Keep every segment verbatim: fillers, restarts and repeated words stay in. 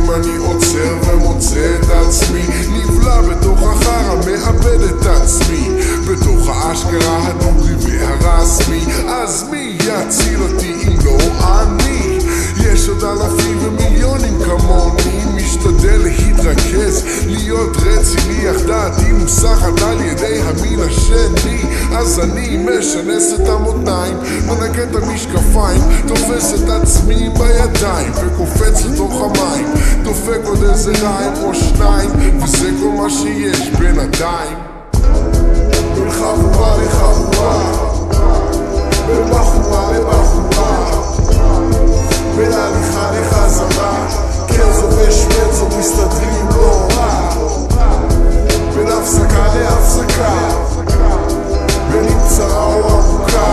אני עוצר ומוצא את עצמי נבלע בתוך החרא, מאבד את עצמי בתוך האשכרה הדוגרי והרסמי. אז מי יציל אותי אם לא אני? יש עוד אלפים ומיליונים כמוני, משתדל להתרכז, להיות רציני, אך דעתי מוסחת על ידי המין השני. אז אני משנס את המותניים, מנקה את המשקפיים, תופס את עצמי בידיים וקופץ לתוך המים, דופק עוד איזה ריים או שניים, וזה כל מה שיש בינתיים. בין חבורה לחבורה, בין בחורה לבחורה, בין הליכה לחזרה, קרזו ושמנזו מסתדרים לא רע, בין הפסקה להפסקה, בין אם צרה או ארוכה,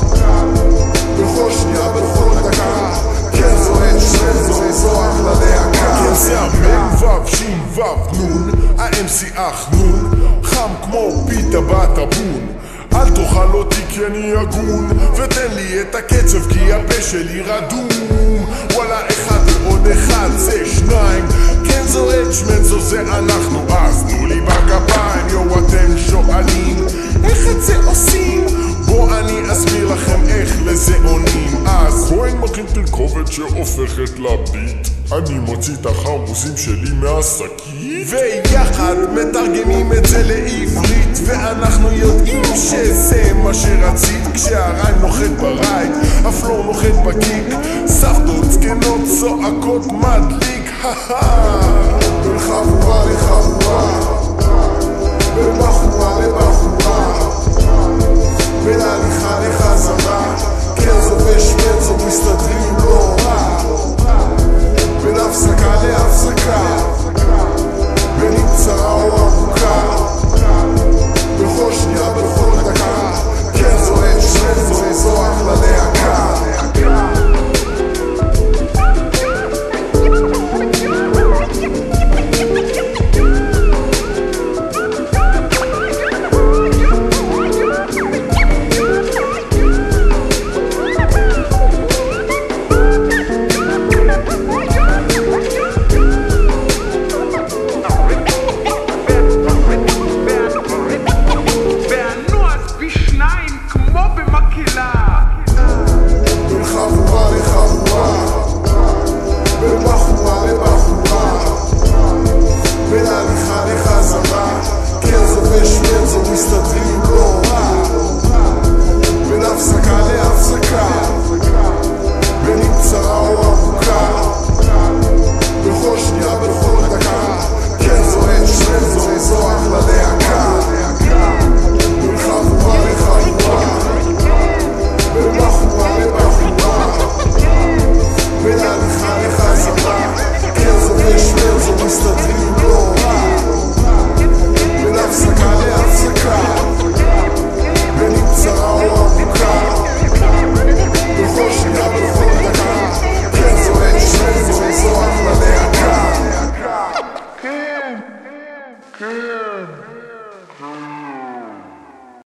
בכל שנייה בכל דקה, קרזו ושמנזו זו אחלה להקה. כן זה הבן וו שין וו נון, ה-אם סי אח נון, חם כמו פיתה בטבון. אל תאכל אותי כי אני הגון, ותן לי את הקצב כי הפה שלי רדום. וואלה אחד ועוד אחד זה שניים, כן זו אצ'מנזו זה אנחנו, אז תנו לי בכפיים. יו אתם שואלים איך את זה עושים? בוא אני אסביר לכם איך לזה עונים. אז כהן מכין תרכובת שהופכת לביט, אני מוציא את החרוזים שלי מהשקית, ויחד מתרגמים את זה לעברית, ואנחנו יודעים שזה מה שרצית. כשהריים נוחת ברייט, הפלור נוחת בקיק, סבתות זקנות צועקות מדליק. בין חבורה לחבורה, בין בחורה לבחורה, בין הליכה לחזרה, קרזו ושמנזו מסתדרים לא רע, בין הפסקה להפסקה, בין אם צרה או ארוכה, בכל שנייה בכל דקה, קרזו ושמנזו זו אחלה להקה. Good.